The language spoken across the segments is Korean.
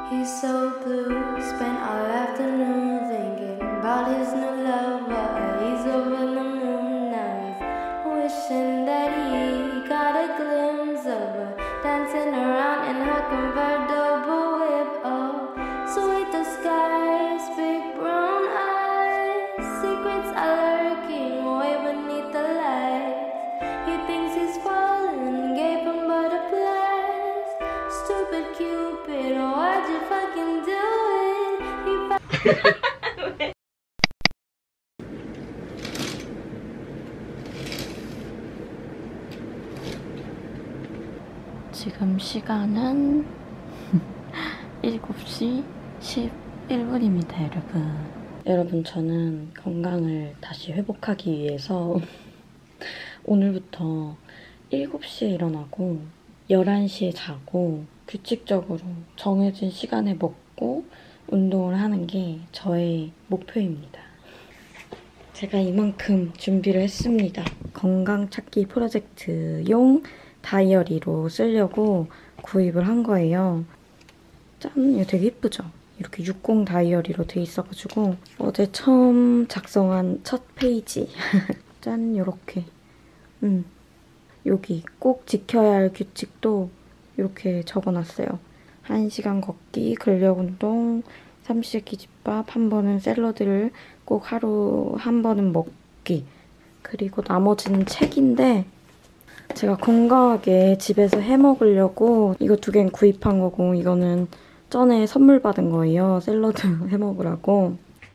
He's so blue, spent our afternoon thinking about his new lover. He's over the moon now, he's wishing that he got a glimpse of her dancing around in her convertible whip. Oh, sweet disguise, big brown eyes, secrets are lurking way beneath the lights. He thinks he's fallen, gave him butterflies. Stupid Cupid, why'd you fucking do it? 지금 시간은 7시 11분입니다, 여러분. 여러분, 저는 건강을 다시 회복하기 위해서 오늘부터 7시에 일어나고 11시에 자고 규칙적으로 정해진 시간에 먹고 운동을 하는 게 저의 목표입니다. 제가 이만큼 준비를 했습니다. 건강 찾기 프로젝트용 다이어리로 쓰려고 구입을 한 거예요. 짠! 이거 되게 예쁘죠? 이렇게 60 다이어리로 돼 있어가지고 어제 처음 작성한 첫 페이지. 짠! 요렇게. 여기 꼭 지켜야 할 규칙도 이렇게 적어놨어요. 1시간 걷기, 근력운동, 삼시세끼집밥, 한 번은 샐러드를 꼭 하루 한 번은 먹기. 그리고 나머지는 책인데 제가 건강하게 집에서 해먹으려고 이거 2개는 구입한 거고 이거는 전에 선물 받은 거예요. 샐러드 해먹으라고.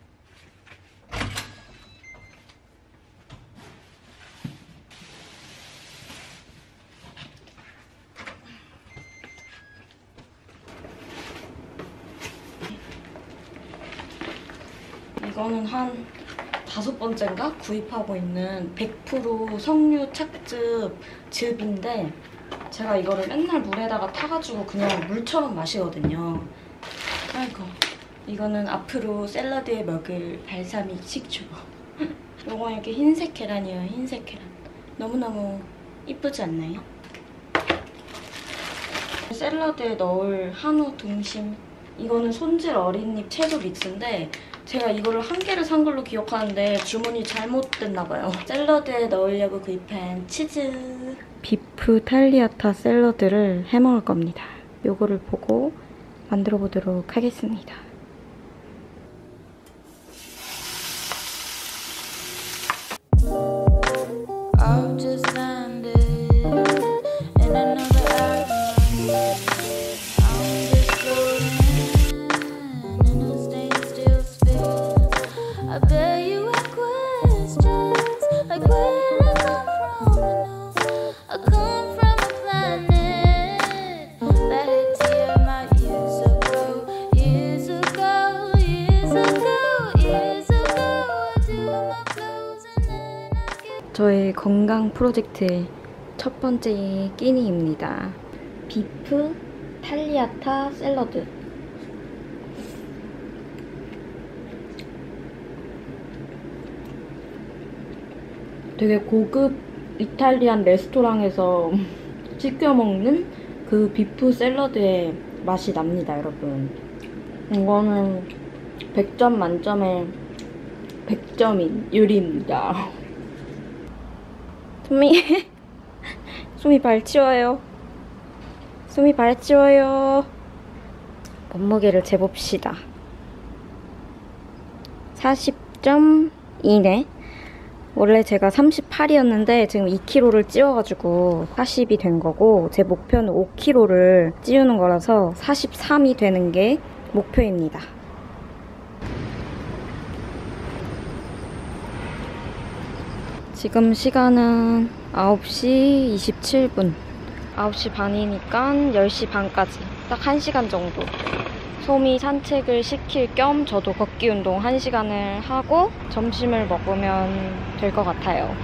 이거는 한 5번째인가 구입하고 있는 100% 석류 착즙 즙인데 제가 이거를 맨날 물에다가 타가지고 그냥 물처럼 마시거든요. 아이고, 이거는 앞으로 샐러드에 먹을 발사믹 식초. 이건 이렇게 흰색 계란이에요, 흰색 계란. 너무너무 이쁘지 않나요? 샐러드에 넣을 한우 등심. 이거는 손질 어린잎 채소 믹스인데 제가 이거를 1개를 산 걸로 기억하는데 주문이 잘못됐나봐요. 샐러드에 넣으려고 구입한 치즈. 비프 탈리아타 샐러드를 해먹을 겁니다. 요거를 보고 만들어 보도록 하겠습니다. 저의 건강 프로젝트의 첫 번째 끼니입니다. 비프 탈리아타 샐러드. 되게 고급 이탈리안 레스토랑에서 시켜 먹는 그 비프 샐러드의 맛이 납니다, 여러분. 이거는 100점 만점에 100점인 요리입니다. 소미 발 치워요. 소미 발 치워요. 몸무게를 재봅시다. 40.2네. 원래 제가 38이었는데 지금 2kg를 찌워가지고 40이 된 거고 제 목표는 5kg를 찌우는 거라서 43이 되는 게 목표입니다. 지금 시간은 9시 27분. 9시 반이니까 10시 반까지 딱 1시간 정도. 소미 산책을 시킬 겸 저도 걷기 운동 1시간을 하고 점심을 먹으면 될 것 같아요.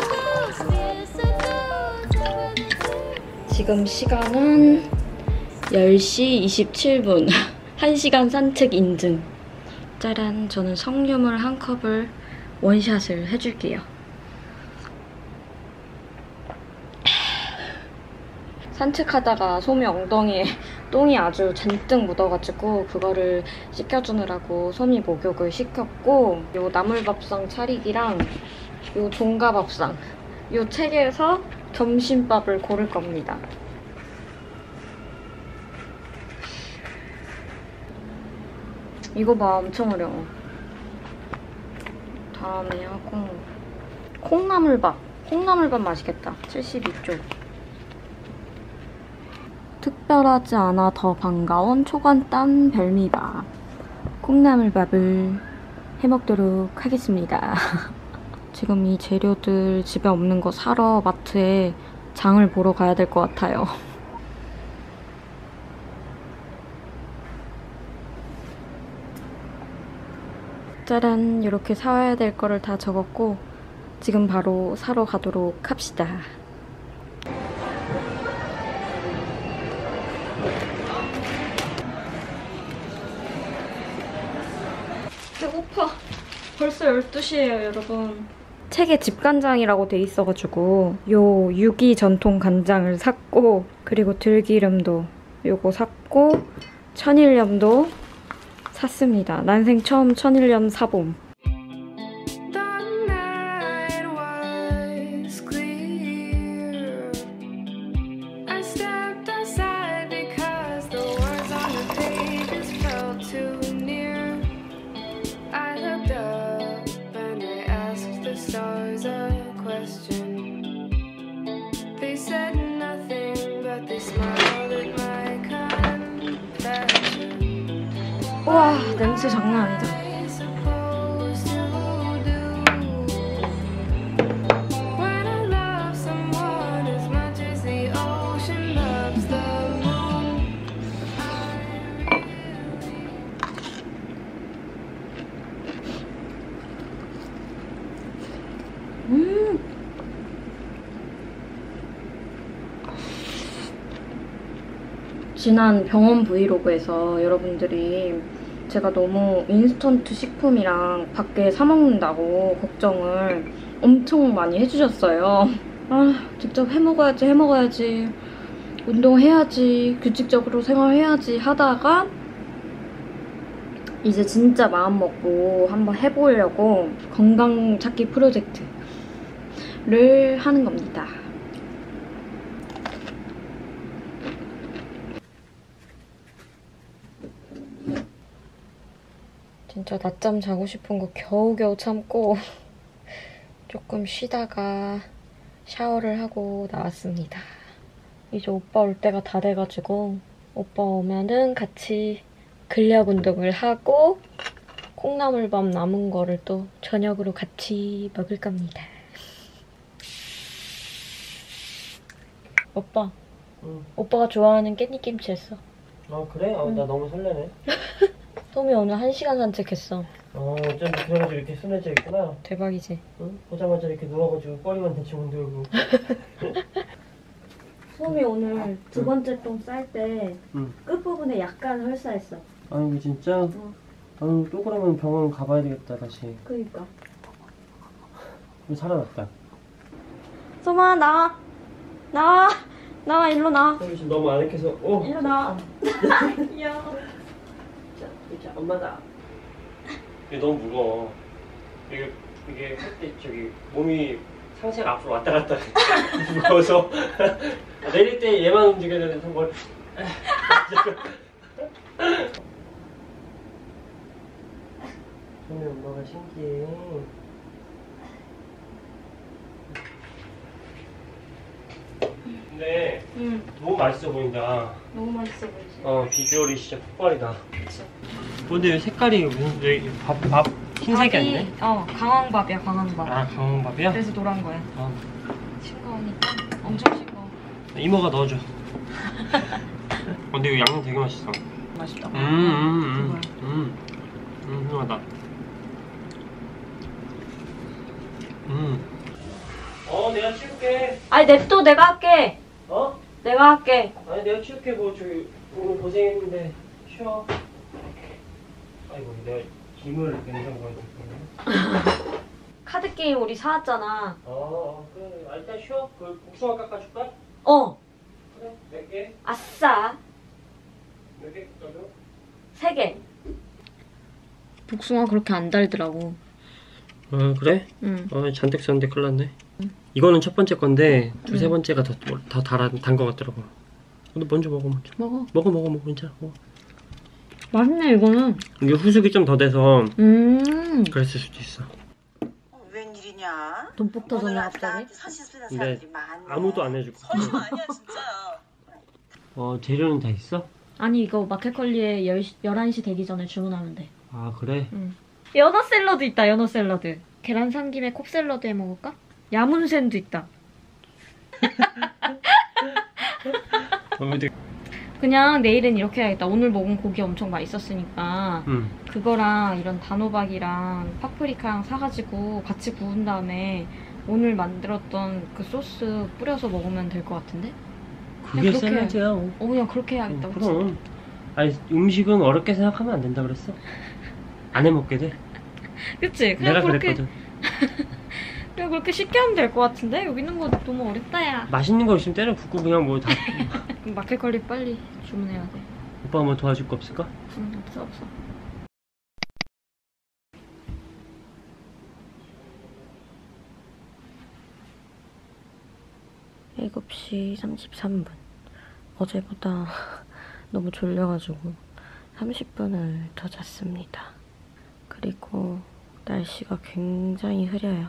지금 시간은 10시 27분 1시간 산책 인증. 짜란, 저는 석류물 한 컵을 원샷을 해줄게요. 산책하다가 소미 엉덩이에 똥이 아주 잔뜩 묻어가지고 그거를 씻겨주느라고 소미 목욕을 시켰고, 요 나물밥상 차리기랑 요 종가밥상, 요 책에서 점심밥을 고를 겁니다. 이거 봐, 엄청 어려워. 다음에 하고 콩나물밥. 콩나물밥 맛있겠다. 72쪽. 특별하지 않아 더 반가운 초간단 별미밥. 콩나물밥을 해먹도록 하겠습니다. 지금 이 재료들 집에 없는 거 사러 마트에 장을 보러 가야 될 것 같아요. 짜란, 이렇게 사와야 될 거를 다 적었고 지금 바로 사러 가도록 합시다. 배고파. 벌써 12시예요, 여러분. 책에 집간장이라고 돼 있어가지고 요 유기 전통 간장을 샀고, 그리고 들기름도 요거 샀고, 천일염도 샀습니다. 난생 처음 천일염 사봄. 우와, 냄새 장난 아니다. 지난 병원 브이로그에서 여러분들이 제가 너무 인스턴트 식품이랑 밖에 사 먹는다고 걱정을 엄청 많이 해주셨어요. 아, 직접 해먹어야지, 운동해야지, 규칙적으로 생활해야지 하다가 이제 진짜 마음 먹고 한번 해보려고 건강 찾기 프로젝트를 하는 겁니다. 진짜 낮잠 자고 싶은 거 겨우겨우 참고 조금 쉬다가 샤워를 하고 나왔습니다. 이제 오빠 올 때가 다 돼가지고 오빠 오면은 같이 근력 운동을 하고 콩나물밥 남은 거를 또 저녁으로 같이 먹을 겁니다. 오빠, 응. 오빠가 좋아하는 깻잎김치 했어. 아 그래? 아, 나 너무 설레네. 소미 오늘 1시간 산책했어. 어쩐지 그래가지고 이렇게 순해져 있구나. 대박이지? 응? 보자마자 이렇게 누워가지고 꼬리만 대충 흔들고. 소미 오늘 두 번째 똥 쌀 때 응. 끝부분에 약간 헐사했어. 아니 진짜? 응. 아유 또 그러면 병원 가봐야 되겠다 다시. 그니까. 살아났다. 소마 나와. 나와 일로 나와. 지금 너무 아늑해서 일로 나와. 귀여워. 자 엄마다. 이게 너무 무거워. 이게 할 때 저기 몸이 상체가 앞으로 왔다 갔다 무거워서 내릴 때 얘만 움직여야 되는데 뭘. 소미 엄마가 신기해. 근데 너무 맛있어 보인다. 너무 맛있어 보이지? 비주얼이 진짜 폭발이다. 그치. 근데 색깔이 왜 밥 흰색이 아니네? 강황밥이야, 강황밥. 아 강황밥이야? 그래서 노란 거야. 싱거우니까 엄청 싱거워. 이모가 넣어줘. 근데 이거 양념 되게 맛있어. 맛있다. 훌륭하다. 내가 치울게. 아니 냅둬, 내가 할게. 어? 내가 할게. 아니 내가 치울게. 뭐 저기 오늘 고생했는데 쉬어. 아이고 내가 김을 냉장고에 넣었거든. 카드 게임 우리 사왔잖아. 그래. 일단 쉬어. 그 복숭아 깎아줄까? 그래. 몇 개? 아싸. 몇 개 깎아줘? 3개. 복숭아 그렇게 안 달더라고. 그래? 응. 잔뜩 썼는데 큰일 났네. 이거는 첫 번째 건데 두세 번째가 더 단 거 같더라고. 근데 먼저 먹어. 먹어 괜찮아. 먹어. 맛있네 이거는. 이게 후숙이 좀 더 돼서 그랬을 수도 있어. 웬일이냐? 돈폭 터졌네 갑자기. 선심 쓰는 근데 사람들이 많네. 아무도 안 해줄 거야. 선심 아니야 진짜야. 재료는 다 있어? 아니 이거 마켓컬리에 11시 되기 전에 주문하면 돼. 아 그래? 응. 연어 샐러드 있다. 연어 샐러드. 계란 산 김에 콥 샐러드 해 먹을까? 야문센도 있다. 그냥 내일은 이렇게 해야겠다. 오늘 먹은 고기 엄청 맛있었으니까 그거랑 이런 단호박이랑 파프리카랑 사가지고 같이 구운 다음에 오늘 만들었던 그 소스 뿌려서 먹으면 될 것 같은데? 그게 샐러드야. 그냥 그렇게 해야겠다. 그럼. 아니 음식은 어렵게 생각하면 안 된다 그랬어. 안 해먹게 돼. 그치? 그냥 내가 그렇게, 그랬거든. 그냥 그렇게 쉽게 하면 될 것 같은데? 여기 있는 거 너무 어렵다 야. 맛있는 거 있으면 때려 붓고 그냥 뭐 다. 마켓컬리 빨리 주문해야 돼. 오빠 뭐 도와줄 거 없을까? 없어. 7시 33분. 어제보다 너무 졸려가지고 30분을 더 잤습니다. 그리고 날씨가 굉장히 흐려요.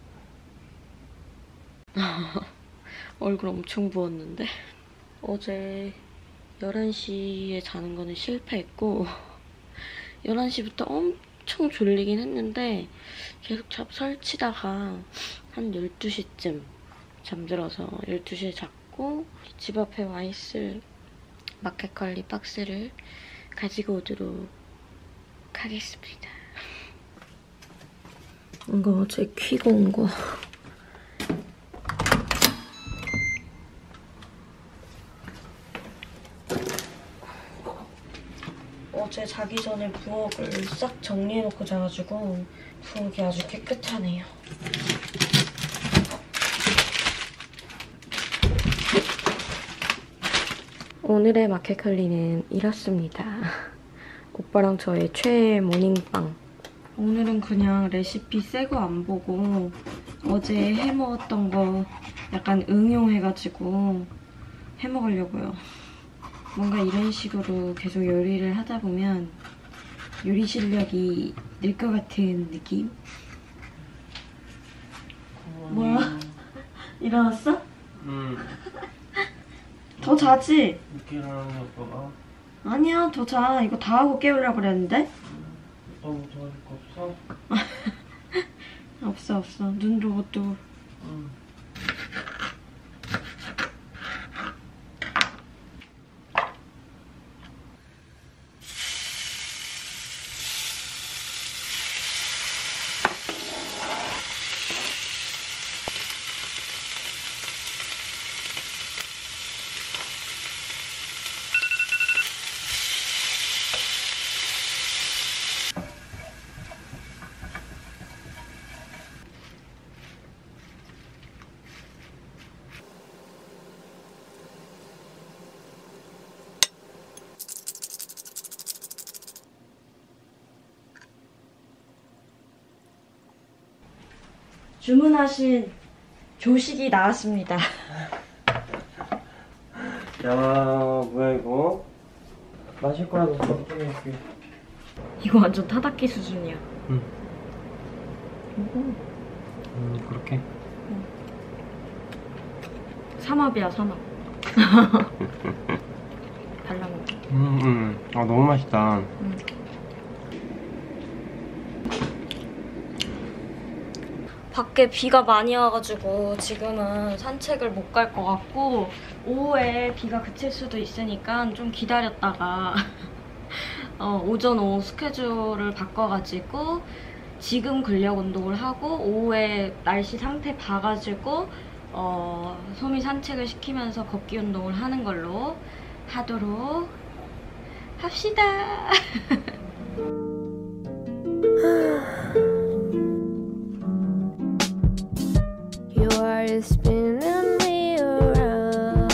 얼굴 엄청 부었는데? 어제 11시에 자는 거는 실패했고 11시부터 엄청 졸리긴 했는데 계속 설치다가 한 12시쯤 잠들어서 12시에 잤고 집 앞에 와 있을 마켓컬리 박스를 가지고 오도록 하겠습니다. 이거 어제 퀴고 온 거. 어제 자기 전에 부엌을 싹 정리해놓고 자가지고 부엌이 아주 깨끗하네요. 오늘의 마켓컬리는 이렇습니다. 오빠랑 저의 최애 모닝빵. 오늘은 그냥 레시피 새 거 안 보고 어제 해먹었던 거 약간 응용해가지고 해먹으려고요. 뭔가 이런 식으로 계속 요리를 하다 보면 요리 실력이 늘 것 같은 느낌? 뭐야? 일어났어? 더 자지? 이렇게 일어나는 오빠가? 아니야, 더 자. 이거 다 하고 깨우려고 그랬는데? 오빠 뭐 도와줄 거 없어? 없어. 눈 로봇도. 주문하신 조식이 나왔습니다. 야 뭐야 이거? 마실 거라도 좀 해줄게. 이거 완전 타다키 수준이야. 그렇게? 삼합이야, 삼합. 발라먹어. 너무 맛있다. 밖에 비가 많이 와가지고 지금은 산책을 못 갈 것 같고 오후에 비가 그칠 수도 있으니까 좀 기다렸다가 오전 오후 스케줄을 바꿔가지고 지금 근력 운동을 하고 오후에 날씨 상태 봐가지고 소미 산책을 시키면서 걷기 운동을 하는 걸로 하도록 합시다. You are spinning me around.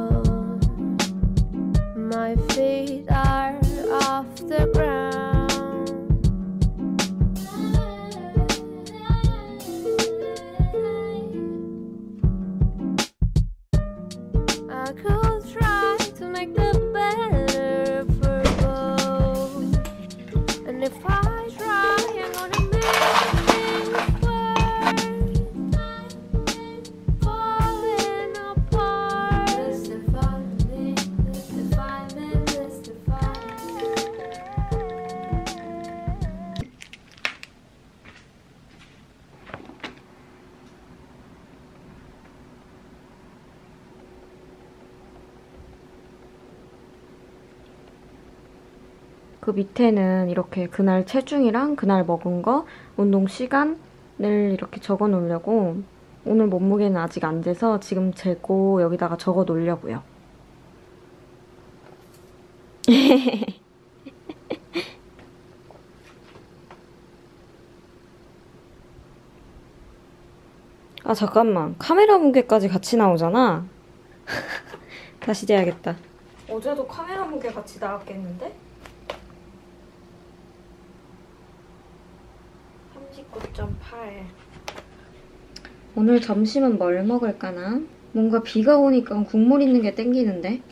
My feet are off the ground. I could try to make the better for both. And if I try, I'm gonna make things worse. Falling apart. Mystify me, mystify me, mystify me. 그 밑에는 이렇게 그날 체중이랑 그날 먹은 거, 운동 시간을 이렇게 적어 놓으려고. 오늘 몸무게는 아직 안 재서 지금 재고 여기다가 적어 놓으려고요. 아 잠깐만, 카메라 무게까지 같이 나오잖아. 다시 재야겠다. 어제도 카메라 무게 같이 나왔겠는데? 39.8. 오늘 점심은 뭘 먹을까나? 뭔가 비가 오니까 국물 있는 게 땡기는데?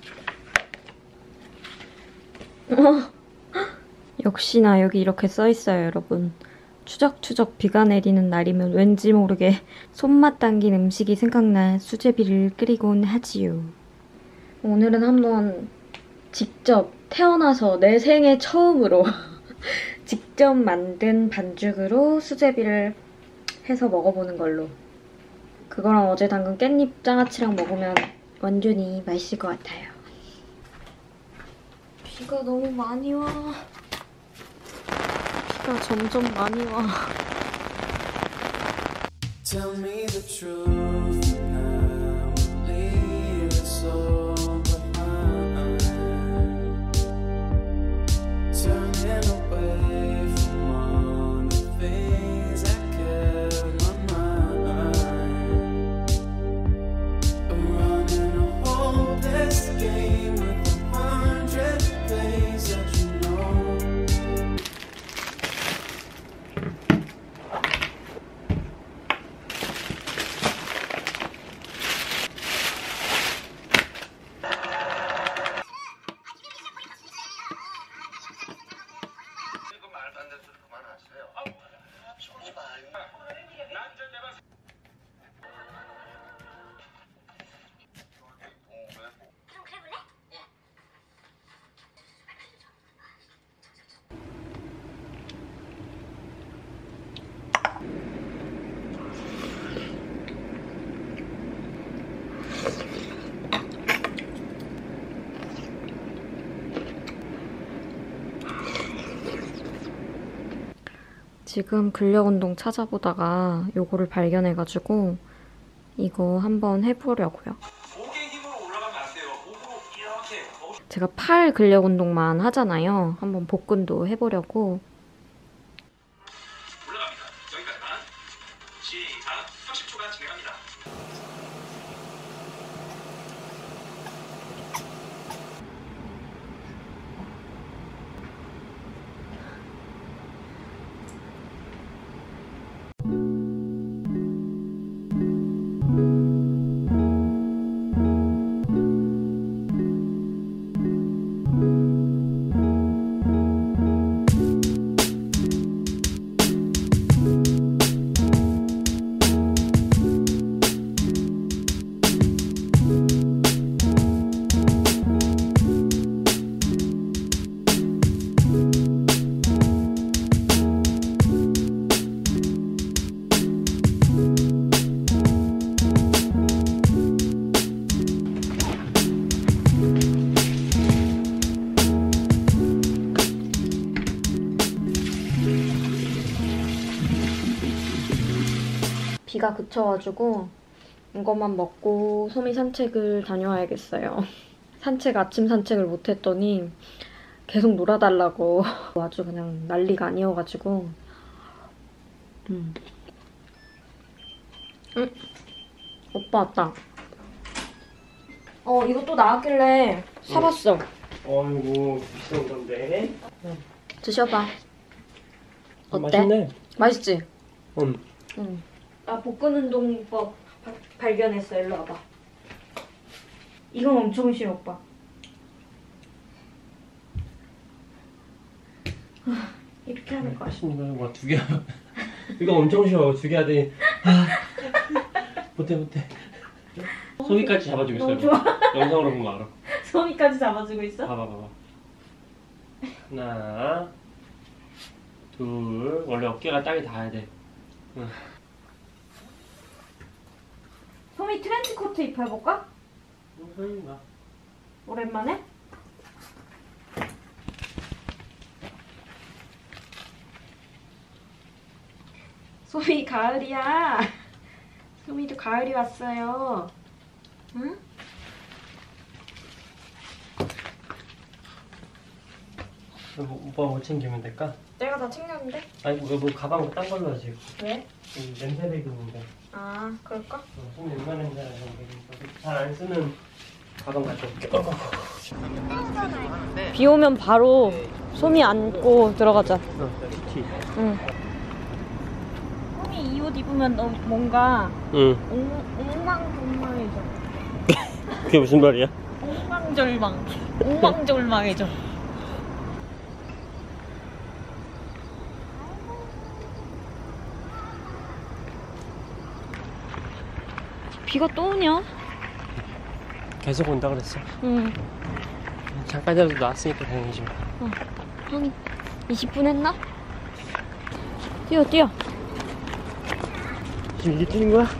역시나 여기 이렇게 써있어요, 여러분. 추적추적 비가 내리는 날이면 왠지 모르게 손맛 당긴 음식이 생각나 수제비를 끓이곤 하지요. 오늘은 한번 직접 태어나서 내 생애 처음으로 직접 만든 반죽으로 수제비를 해서 먹어보는 걸로. 그거랑 어제 담근 깻잎 장아찌랑 먹으면 완전히 맛있을 것 같아요. 비가 너무 많이 와. 비가 점점 많이 와. Tell me the truth now, leave it all behind. Turning away from all the things that kept my mind. Running a hopeless game with 100 things that you know. 지금 근력운동 찾아보다가 요거를 발견해가지고 이거 한번 해보려고요. 제가 팔 근력운동만 하잖아요. 한번 복근도 해보려고. 올라갑니다. 여기까지만. 시작. 30초간 진행합니다. 비가 그쳐가지고 이것만 먹고 소미 산책을 다녀와야겠어요. 아침 산책을 못했더니 계속 놀아달라고 아주 그냥 난리가 아니어가지고. 오빠 왔다. 이거 또 나왔길래 사봤어. 어이구 비싼 건데. 드셔봐. 어때? 맛있네. 맛있지? 응. 응. 나 볶음운동법 발견했어. 일로 와봐. 이건 엄청 쉬워, 오빠. 이렇게 하는 거야. 맛있는 거는 뭐 2개. 이거 엄청 쉬워. 2개 하더니 못해. 소미까지 잡아주고 있어요. 너무 좋아. 영상으로 본 거 알아. 소미까지 잡아주고 있어? 봐봐. 하나, 둘. 원래 어깨가 땅에 닿아야 돼. 응. 소미 트렌치 코트 입혀볼까? 소미가. 오랜만에? 소미 가을이야. 소미도 가을이 왔어요. 응? 오빠 뭐 챙기면 될까? 내가 다 챙겼는데? 아니 뭐 가방 딴 걸로 하지. 왜? 냄새배기 있는데. 아, 그럴까? 손 얼마나 냄새나 잘안 쓰는 가방 가져올게. 비 오면 바로 소미 안고 들어가자. 티. 응. 소미 이 옷 입으면 너무 뭔가 응. 옹망졸망해져. 그게 무슨 말이야? 옹망졸망해져. 비가 또 오냐? 계속 온다 그랬어. 응. 잠깐이라도 나왔으니까 다행이지. 한 20분 했나? 뛰어. 지금 이게 뛰는 거야?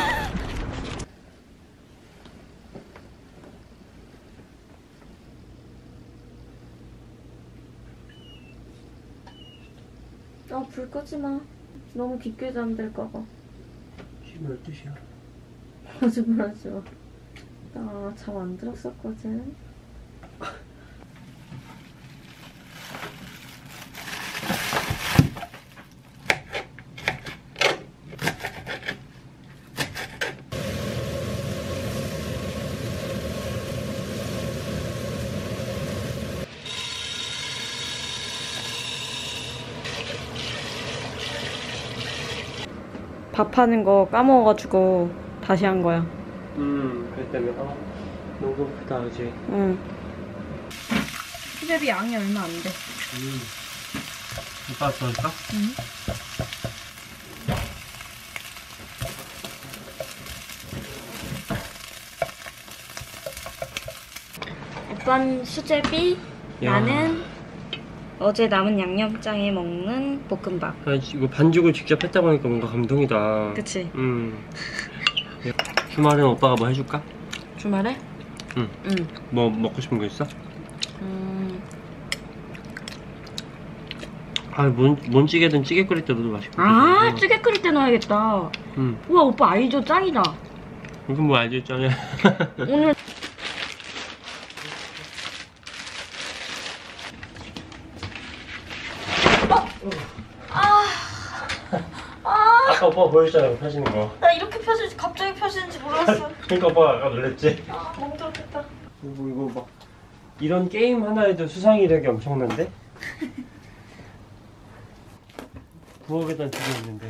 불 끄지 마. 너무 깊게 잠들까봐. 지금 12시야. 거짓말하지 마. 나 잠 안 들었었거든. 밥하는 거 까먹어가지고 다시 한 거야. 그랬다면 너무 크다 그지? 응. 수제비 양이 얼마 안 돼. 오빠 넣을까? 응. 오빠는 수제비, 야. 나는 어제 남은 양념장에 먹는 볶음밥. 아, 이거 반죽을 직접 했다 보니까 뭔가 감동이다. 그치? 주말엔 오빠가 뭐 해줄까? 주말에? 응. 응. 뭐 먹고 싶은 거 있어? 뭔 찌개든 찌개 끓일 때 넣어도 맛있고. 아, 찌개 끓일 때 넣어야겠다. 우와, 오빠 아이디어 짱이다. 이건 뭐 알지 있잖아. 오늘 아까 오빠가 보여줬잖아, 펴지는 거. 나 이렇게 갑자기 펴지는지 몰랐어. 그러니까 오빠가 아까 놀랬지? 멍들었겠다. 이거 막 이런 게임 하나에도 수상이력이 엄청난데? 부엌에다 두개 있는데.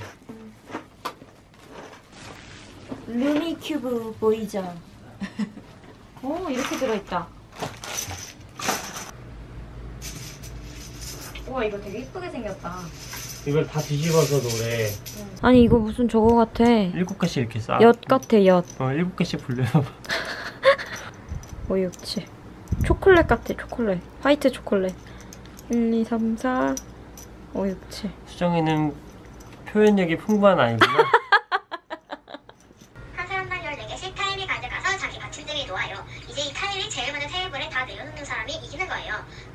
루미큐브 보이죠? 오, 이렇게 들어있다. 우와, 이거 되게 예쁘게 생겼다. 이걸 다 뒤집어서 노래. 아니, 이거 무슨 저거 같아. 7개씩 이렇게 쌓아. 엿 같아, 엿. 7개씩 불려봐. 5, 6, 7. 초콜릿 같아, 초콜릿. 화이트 초콜릿. 1, 2, 3, 4, 5, 6, 7. 수정이는 표현력이 풍부한 아이구나. 한 사람당 14개씩 타일을 가져가서 자기 받침대에 놓아요. 이제 이 타일이 제일 먼저 테이블에 다 내려놓는 사람이 이기는 거예요.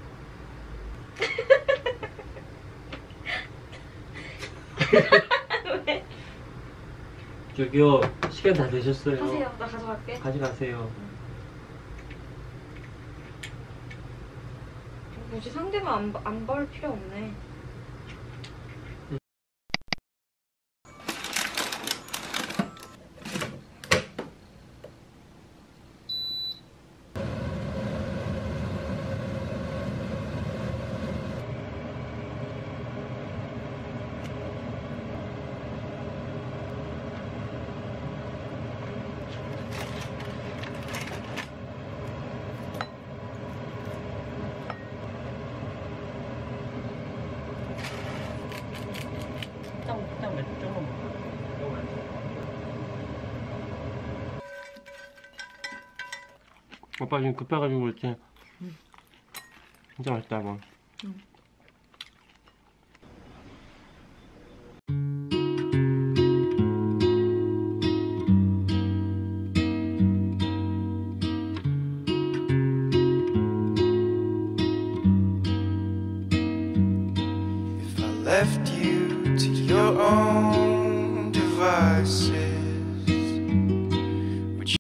왜? 저기요, 시간 다 되셨어요. 하세요. 나 가져갈게. 가져가세요. 굳이 상대만 안 벌 필요 없네. 딱 맥주 조금만 먹어. 너무 맛있어. 오빠 지금 급해가지고 그렇지. 진짜 맛있다 뭐. If I left you to your own devices,